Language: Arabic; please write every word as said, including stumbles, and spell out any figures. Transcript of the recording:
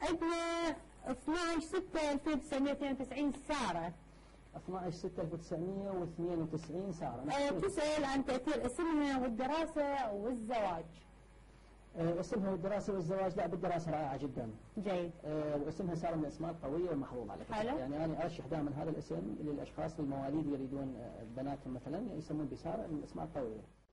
عندنا اثنعش ستة ألف وتسعمية واثنين وتسعين سارة. اثنعش ستة ألف وتسعمية واثنين وتسعين سارة. أه تسأل عن تأثير اسمها والدراسة والزواج. أه اسمها والدراسة والزواج، لا بالدراسة رائعة جدا. جيد. أه واسمها سارة من الاسماء القوية والمحظوظة على فكرة. يعني أنا أرشح دائما هذا الاسم للأشخاص المواليد يريدون بناتهم مثلا يسمون بسارة من الاسماء القوية.